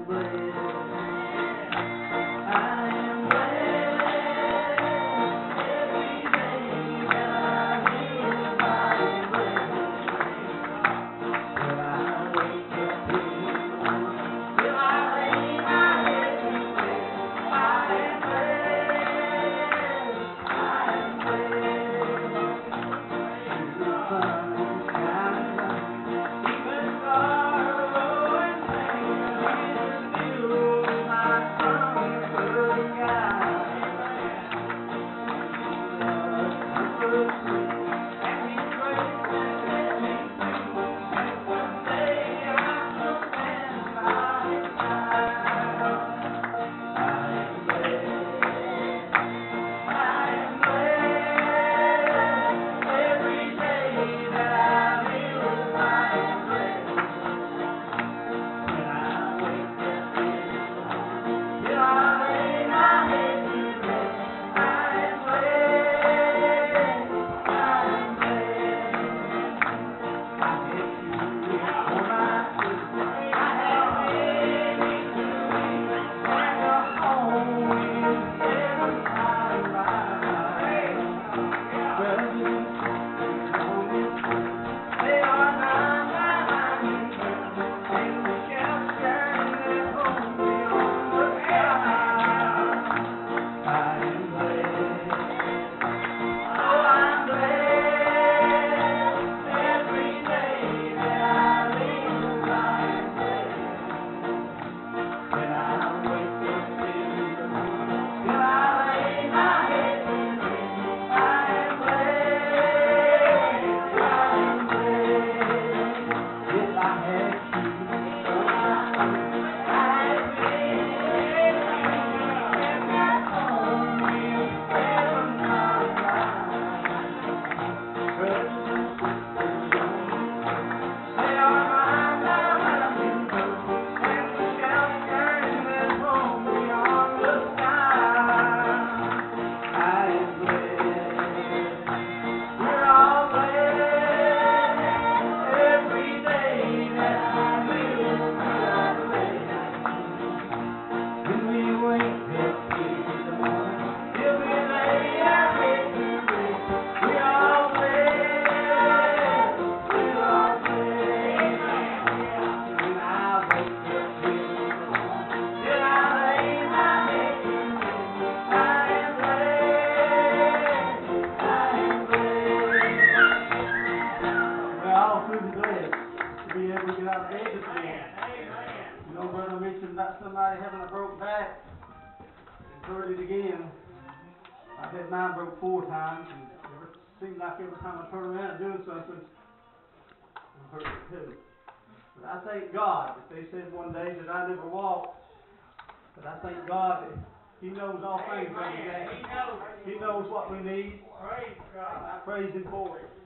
Be able to get out of bed this morning. You know, Brother mentioned about somebody having a broke back and heard it again. I've had mine broke 4 times, and it seems like every time I turn around and doing something, I'm hurt it too. But I thank God that they said one day that I never walked, but I thank God that He knows all things, Brother Jack. He knows what we need. I praise Him for it.